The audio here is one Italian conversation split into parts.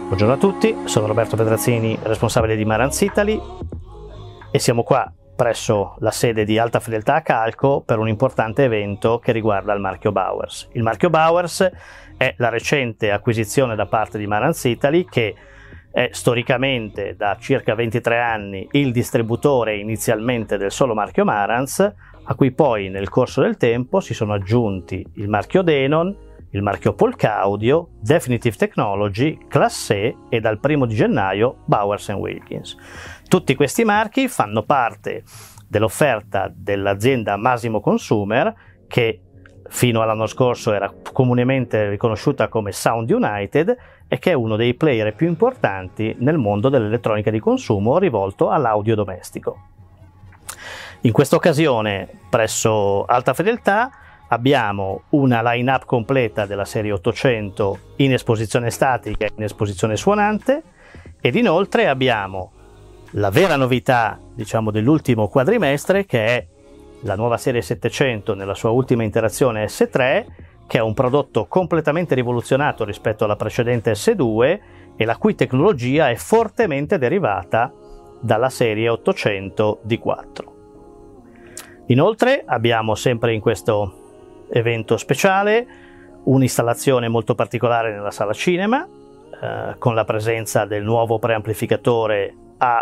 Buongiorno a tutti, sono Roberto Pedrazzini, responsabile di Marantz Italy e siamo qua presso la sede di Alta Fedeltà a Calco per un importante evento che riguarda il marchio Bowers. Il marchio Bowers è la recente acquisizione da parte di Marantz Italy, che è storicamente da circa 23 anni il distributore inizialmente del solo marchio Marantz, a cui poi nel corso del tempo si sono aggiunti il marchio Denon, il marchio Polk Audio, Definitive Technology, Class E e dal 1 di gennaio Bowers & Wilkins. Tutti questi marchi fanno parte dell'offerta dell'azienda Masimo Consumer, che fino all'anno scorso era comunemente riconosciuta come Sound United e che è uno dei player più importanti nel mondo dell'elettronica di consumo rivolto all'audio domestico. In questa occasione, presso Alta Fedeltà, abbiamo una line-up completa della serie 800 in esposizione statica e in esposizione suonante, ed inoltre abbiamo la vera novità, diciamo, dell'ultimo quadrimestre, che è la nuova serie 700 nella sua ultima interazione S3, che è un prodotto completamente rivoluzionato rispetto alla precedente S2 e la cui tecnologia è fortemente derivata dalla serie 800 D4. Inoltre abbiamo sempre in questo evento speciale un'installazione molto particolare nella sala cinema, con la presenza del nuovo preamplificatore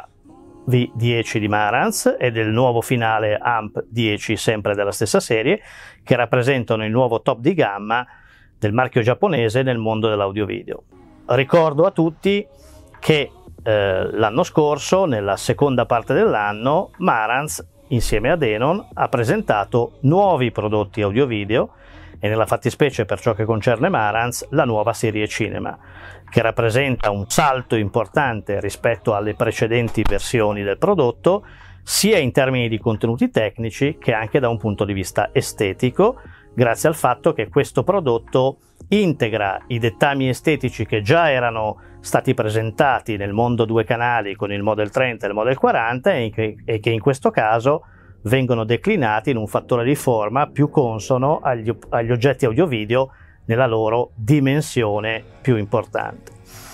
AV10 di Marantz e del nuovo finale Amp 10 sempre della stessa serie, che rappresentano il nuovo top di gamma del marchio giapponese nel mondo dell'audio video. Ricordo a tutti che l'anno scorso, nella seconda parte dell'anno, Marantz insieme a Denon ha presentato nuovi prodotti audio-video e nella fattispecie, per ciò che concerne Marantz, la nuova serie cinema, che rappresenta un salto importante rispetto alle precedenti versioni del prodotto, sia in termini di contenuti tecnici che anche da un punto di vista estetico, grazie al fatto che questo prodotto integra i dettami estetici che già erano stati presentati nel mondo due canali con il Model 30 e il Model 40 e che in questo caso vengono declinati in un fattore di forma più consono agli oggetti audio-video nella loro dimensione più importante.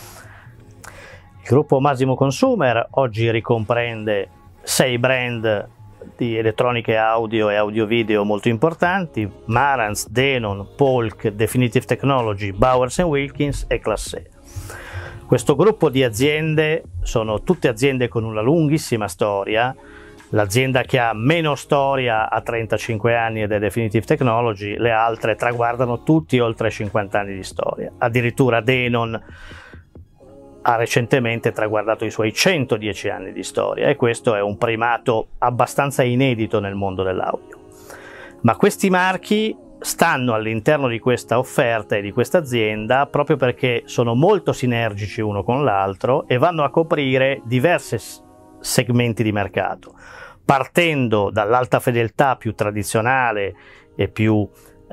Il gruppo Masimo Consumer oggi ricomprende 6 brand di elettroniche audio e audio-video molto importanti: Marantz, Denon, Polk, Definitive Technology, Bowers & Wilkins e Class E. Questo gruppo di aziende sono tutte aziende con una lunghissima storia. L'azienda che ha meno storia ha 35 anni ed è Definitive Technology, le altre traguardano tutti oltre 50 anni di storia. Addirittura Denon ha recentemente traguardato i suoi 110 anni di storia, e questo è un primato abbastanza inedito nel mondo dell'audio. Ma questi marchi stanno all'interno di questa offerta e di questa azienda proprio perché sono molto sinergici uno con l'altro e vanno a coprire diversi segmenti di mercato, partendo dall'alta fedeltà più tradizionale e più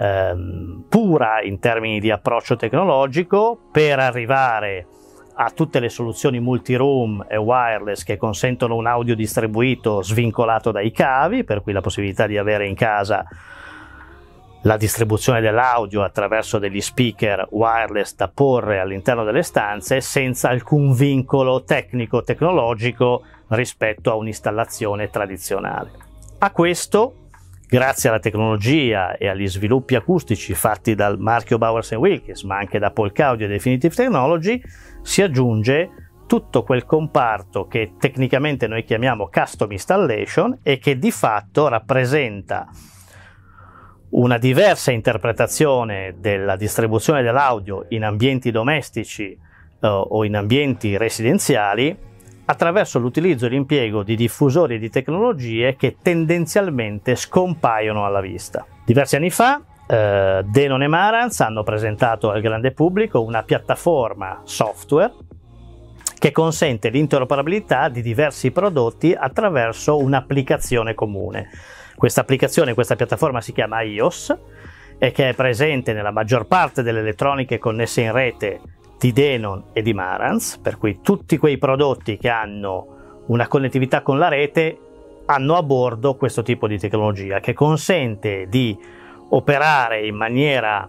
pura in termini di approccio tecnologico, per arrivare a tutte le soluzioni multi-room e wireless che consentono un audio distribuito svincolato dai cavi, per cui la possibilità di avere in casa la distribuzione dell'audio attraverso degli speaker wireless da porre all'interno delle stanze senza alcun vincolo tecnico-tecnologico rispetto a un'installazione tradizionale. A questo, grazie alla tecnologia e agli sviluppi acustici fatti dal marchio Bowers & Wilkins, ma anche da Polk Audio e Definitive Technology, si aggiunge tutto quel comparto che tecnicamente noi chiamiamo Custom Installation e che di fatto rappresenta una diversa interpretazione della distribuzione dell'audio in ambienti domestici o in ambienti residenziali, attraverso l'utilizzo e l'impiego di diffusori e di tecnologie che tendenzialmente scompaiono alla vista. Diversi anni fa Denon e Marantz hanno presentato al grande pubblico una piattaforma software che consente l'interoperabilità di diversi prodotti attraverso un'applicazione comune. Questa applicazione, questa piattaforma si chiama iOS e che è presente nella maggior parte delle elettroniche connesse in rete di Denon e di Marantz, per cui tutti quei prodotti che hanno una connettività con la rete hanno a bordo questo tipo di tecnologia che consente di operare in maniera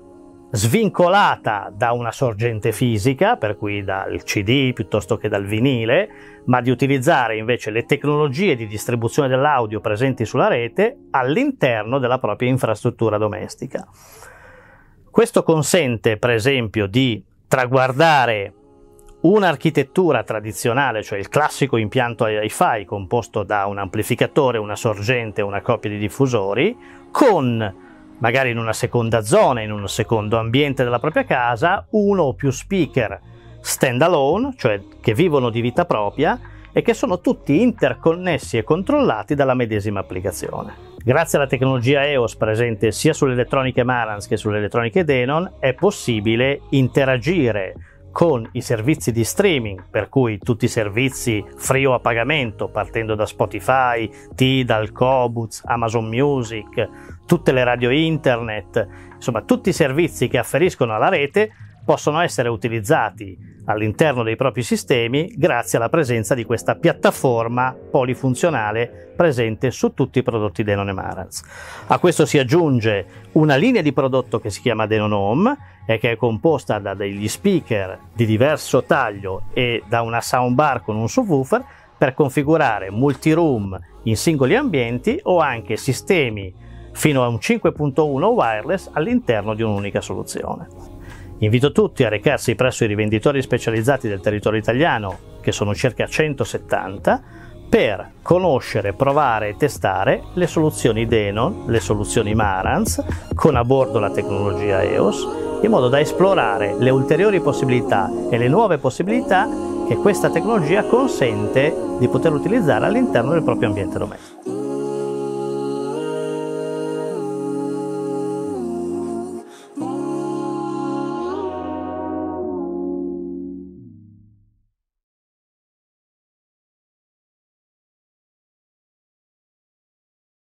svincolata da una sorgente fisica, per cui dal CD piuttosto che dal vinile, ma di utilizzare invece le tecnologie di distribuzione dell'audio presenti sulla rete all'interno della propria infrastruttura domestica. Questo consente, per esempio, di traguardare un'architettura tradizionale, cioè il classico impianto hi-fi composto da un amplificatore, una sorgente e una coppia di diffusori, con magari in una seconda zona, in un secondo ambiente della propria casa, uno o più speaker stand-alone, cioè che vivono di vita propria e che sono tutti interconnessi e controllati dalla medesima applicazione. Grazie alla tecnologia EOS presente sia sulle elettroniche Marantz che sulle elettroniche Denon è possibile interagire con i servizi di streaming, per cui tutti i servizi free o a pagamento, partendo da Spotify, Tidal, Qobuz, Amazon Music, tutte le radio internet, insomma tutti i servizi che afferiscono alla rete possono essere utilizzati all'interno dei propri sistemi grazie alla presenza di questa piattaforma polifunzionale presente su tutti i prodotti Denon e Marantz. A questo si aggiunge una linea di prodotto che si chiama Denon Home e che è composta da degli speaker di diverso taglio e da una soundbar con un subwoofer per configurare multiroom in singoli ambienti o anche sistemi fino a un 5.1 wireless all'interno di un'unica soluzione. Invito tutti a recarsi presso i rivenditori specializzati del territorio italiano, che sono circa 170, per conoscere, provare e testare le soluzioni Denon, le soluzioni Marantz, con a bordo la tecnologia EOS, in modo da esplorare le ulteriori possibilità e le nuove possibilità che questa tecnologia consente di poter utilizzare all'interno del proprio ambiente domestico.